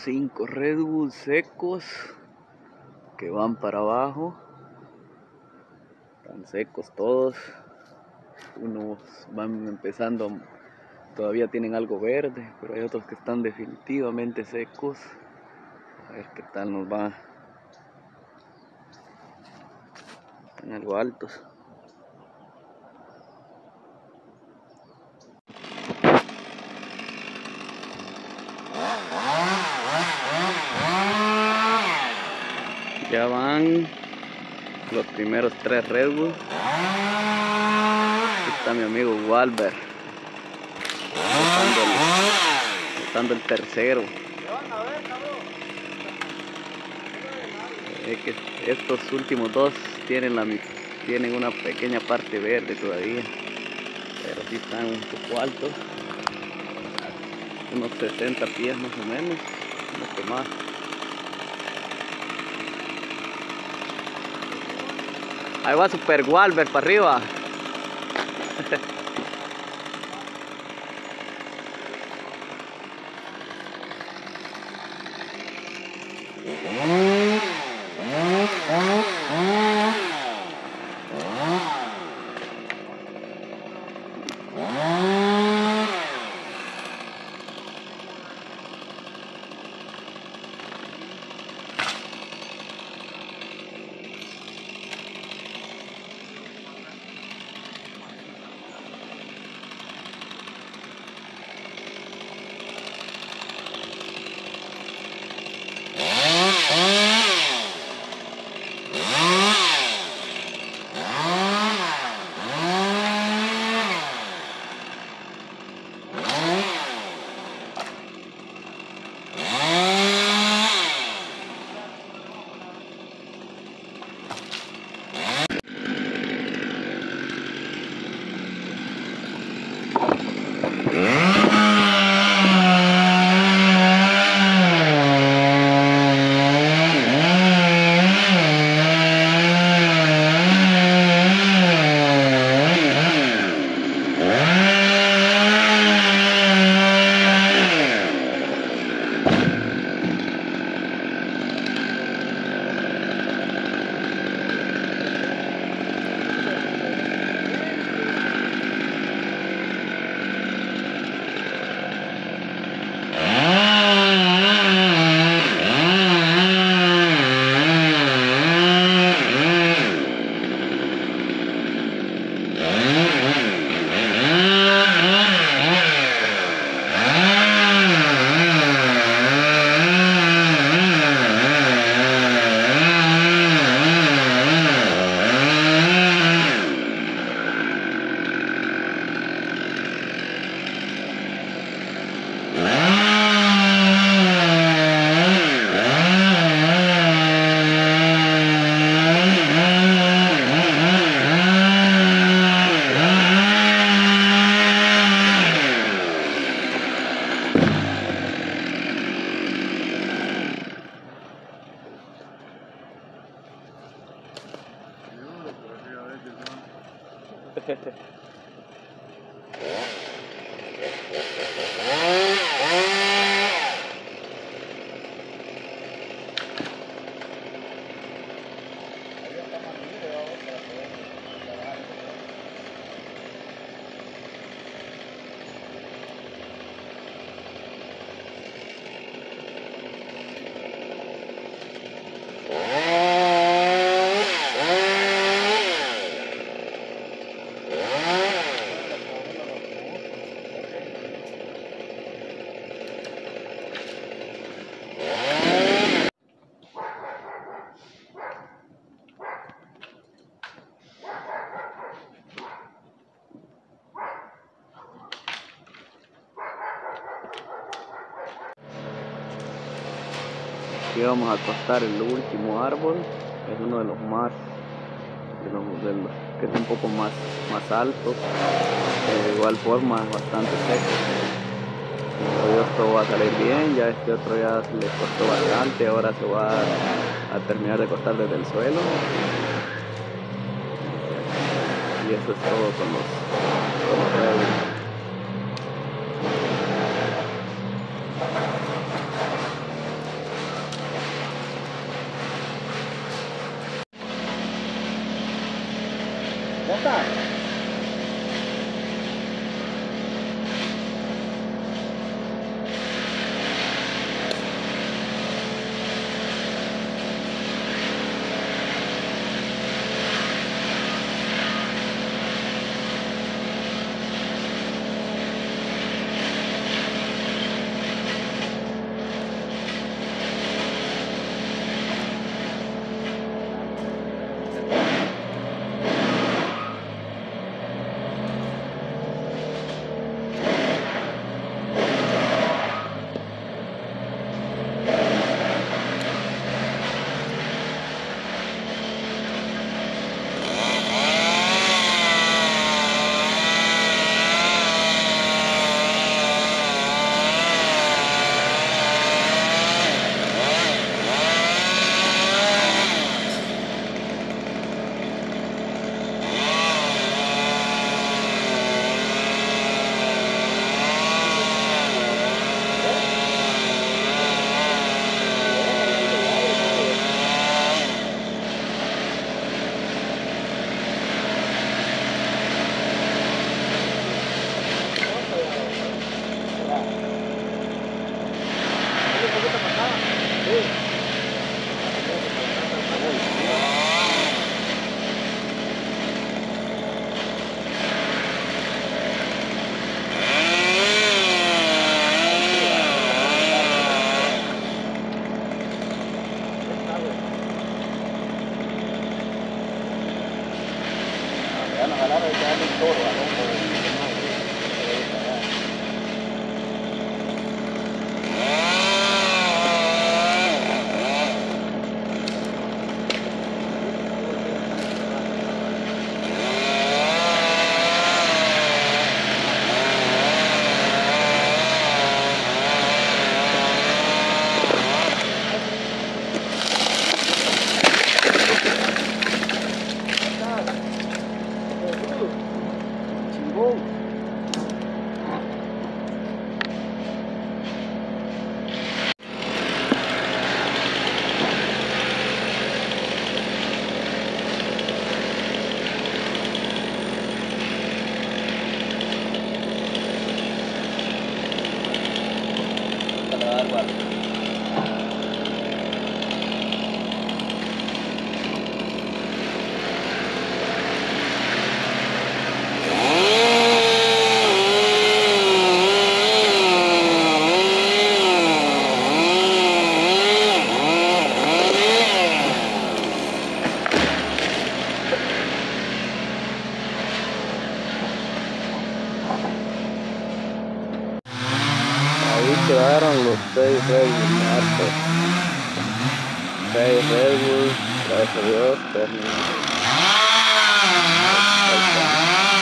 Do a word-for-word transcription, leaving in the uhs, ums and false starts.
cinco Red Bull secos que van para abajo. Están secos todos. Unos van empezando, todavía tienen algo verde, pero hay otros que están definitivamente secos. A ver qué tal nos va. Están algo altos. Ya van los primeros tres Red Bull. Aquí está mi amigo Walber botando el, botando el tercero. Es que estos últimos dos tienen, la, tienen una pequeña parte verde todavía, pero sí están un poco altos, unos sesenta pies más o menos, un poco más. Ahí va Super Walber para arriba. Aquí vamos a acostar el último árbol, es uno de los más, de los, de los que es un poco más, más alto, eh, de igual forma bastante seco. Pero esto va a salir bien, ya este otro ya se le costó bastante, ahora se va a, a terminar de cortar desde el suelo. Y eso es todo con los, con los redes. ¿Monta? van a jalar y darle un toro al hombro. Ahí quedaron los seis Red Bull muertos. seis Red Bull, gracias a Dios, terminó.